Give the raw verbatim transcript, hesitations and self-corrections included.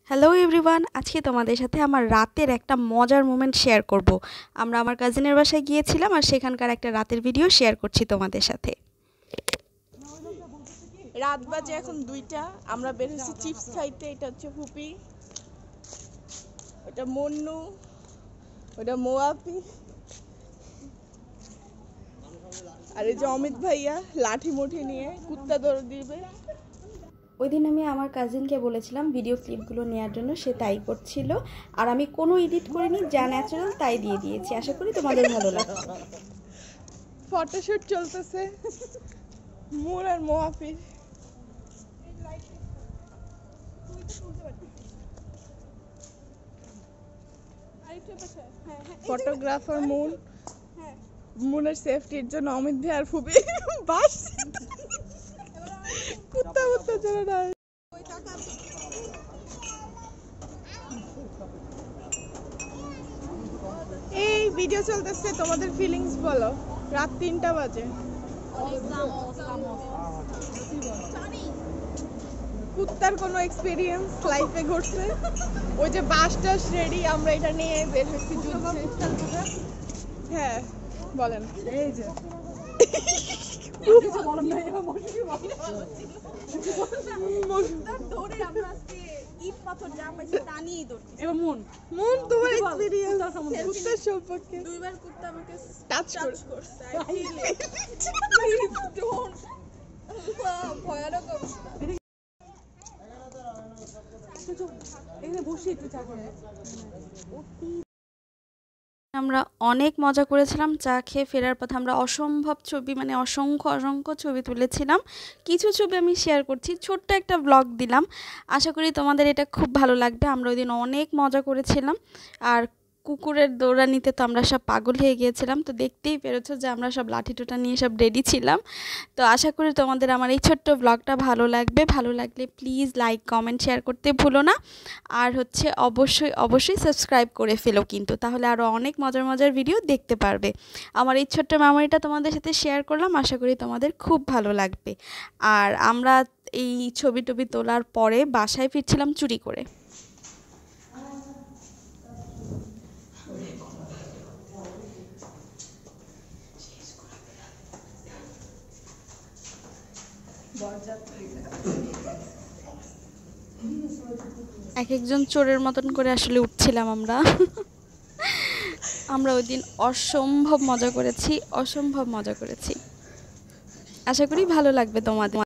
Hello everyone, আজকে তোমাদের সাথে আমার রাতের একটা মজার মোমেন্ট শেয়ার করব। আমরা আমার কাজিনের বাসায় গিয়েছিলাম আর সেখানকার একটা রাতের ভিডিও শেয়ার করছি তোমাদের সাথে। রাত বাজে এখন দুইটা, আমরা বের হচ্ছি চিপস খাইতে। এটা হচ্ছে ফুপি, ওটা মন্নু, ওটা মোয়াপি, আর এই যে অমিত ভাইয়া লাঠি মুঠি নিয়ে কুত্তা দৌড় দিবে। ওই দিন আমি আমার কাজিনকে বলেছিলাম ভিডিও ক্লিপগুলো নেওয়ার জন্য, সে তাই করছিল। আর আমি কোনো এডিট করিনি, যা ন্যাচারাল তাই দিয়ে দিয়েছি। আশা করি তোমাদের ভালো লাগবে। ফটোশুট চলতেছে মোর আর মোয়াফির। ফটোগ্রাফার মুন, মুনের সেফটির জন্য অমিত ভাই আর ফুপি বাস কুত্তা কুত্তা চলে না। এই ভিডিও চলতেছে, তোমাদের ফিলিংস বলো। রাত তিনটা বাজে, কুত্তার কোনো এক্সপেরিয়েন্স লাইফে ঘটছে? ওই যে বাস টাস রেডি, আমরা এটা নিয়ে বের হচ্ছি যুদ্ধে। হ্যাঁ বলেন। এই যে আমরা অনেক মজা করেছিলাম। চা খেয়ে ফেরার পথে আমরা অসম্ভব ছবি, মানে অসংখ্য অসংখ্য ছবি তুলেছিলাম। কিছু ছবি আমি শেয়ার করছি, ছোট্ট একটা ব্লগ দিলাম। আশা করি তোমাদের এটা খুব ভালো লাগবে। আমরা ওই দিন অনেক মজা করেছিলাম। আর কুকুরের দৌড়ানিতে তো আমরা সব পাগল হয়ে গিয়েছিলাম। তো দেখতেই পেরেছো যে আমরা সব লাঠি টোটা নিয়ে সব রেডি ছিলাম। তো আশা করি তোমাদের আমার এই ছোট্ট ব্লগটা ভালো লাগবে। ভালো লাগলে প্লিজ লাইক কমেন্ট শেয়ার করতে ভুলো না। আর হচ্ছে অবশ্যই অবশ্যই সাবস্ক্রাইব করে ফেলো কিন্তু, তাহলে আরও অনেক মজার মজার ভিডিও দেখতে পারবে। আমার এই ছোট্ট মেমোরিটা তোমাদের সাথে শেয়ার করলাম, আশা করি তোমাদের খুব ভালো লাগবে। আর আমরা এই ছবি টবি তোলার পরে বাসায় ফিরছিলাম চুরি করে। এক একজন চোরের মতন করে আসলে উঠছিলাম আমরা। আমরা ওই দিন অসম্ভব মজা করেছি, অসম্ভব মজা করেছি। আশা করি ভালো লাগবে তোমাদের।